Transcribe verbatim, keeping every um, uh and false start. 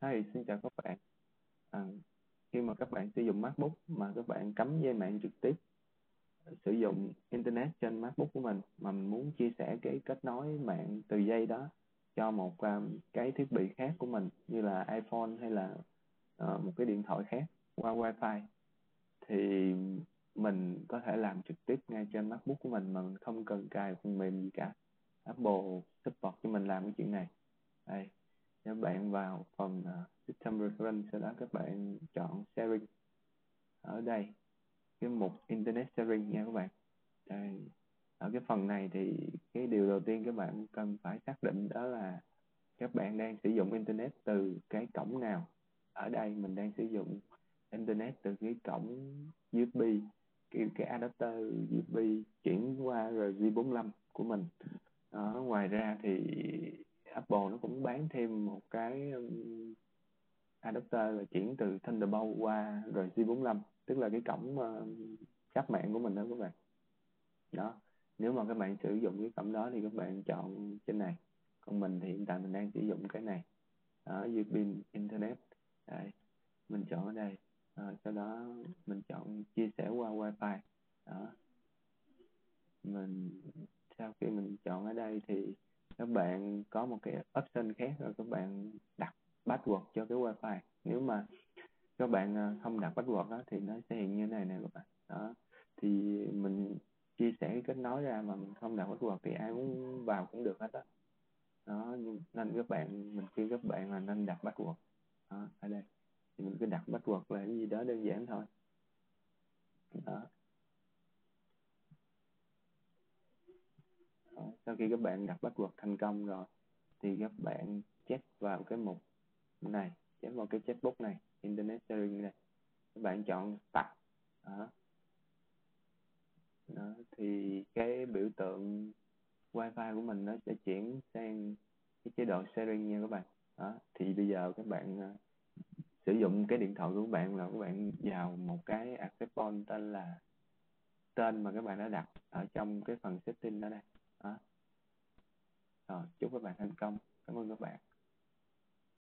Hi, xin chào các bạn. À, khi mà các bạn sử dụng MacBook mà các bạn cắm dây mạng trực tiếp, sử dụng Internet trên MacBook của mình mà mình muốn chia sẻ cái kết nối mạng từ dây đó cho một um, cái thiết bị khác của mình như là iPhone hay là uh, một cái điện thoại khác qua Wi-Fi, thì mình có thể làm trực tiếp ngay trên MacBook của mình mà mình không cần cài phần mềm gì cả. Apple support cho mình làm cái chuyện này. Đây, các bạn vào phần uh, System Reference, sau đó các bạn chọn Sharing. Ở đây, cái mục Internet Sharing nha các bạn. Đây. Ở cái phần này thì cái điều đầu tiên các bạn cần phải xác định đó là các bạn đang sử dụng Internet từ cái cổng nào. Ở đây mình đang sử dụng Internet từ cái cổng u ét bê, cái, cái adapter u ét bê chuyển qua R J bốn lăm của mình. Đó, ngoài ra thì Apple nó cũng bán thêm một cái um, adapter là chuyển từ Thunderbolt qua R J bốn lăm, tức là cái cổng uh, cáp mạng của mình đó các bạn. Đó, nếu mà các bạn sử dụng cái cổng đó thì các bạn chọn trên này, còn mình thì hiện tại mình đang sử dụng cái này, đó, u ét bê Internet. Đây, mình chọn ở đây, à, sau đó mình chọn chia sẻ qua Wi-Fi. Đó, mình sau khi mình chọn ở đây thì các bạn có một cái option khác rồi các bạn đặt password cho cái Wi-Fi. Nếu mà các bạn không đặt password đó thì nó sẽ hiện như thế này nè các bạn. Đó, thì mình chia sẻ cái kết nối ra mà mình không đặt password thì ai muốn vào cũng được hết đó. Đó, nên các bạn, mình khuyên các bạn là nên đặt password. Đó, ở đây thì mình cứ đặt password là cái gì đó đơn giản thôi. Đó. Đó. Sau khi các bạn đặt password thành công rồi thì các bạn check vào cái mục này, check vào cái checkbox này, Internet Sharing này, các bạn chọn tắt. Đó. Đó, thì cái biểu tượng Wi-Fi của mình nó sẽ chuyển sang cái chế độ sharing nha các bạn. Đó, thì bây giờ các bạn uh, sử dụng cái điện thoại của các bạn là các bạn vào một cái access point tên là tên mà các bạn đã đặt ở trong cái phần setting đó đây. Đó. Rồi, chúc các bạn thành công. Cảm ơn các bạn.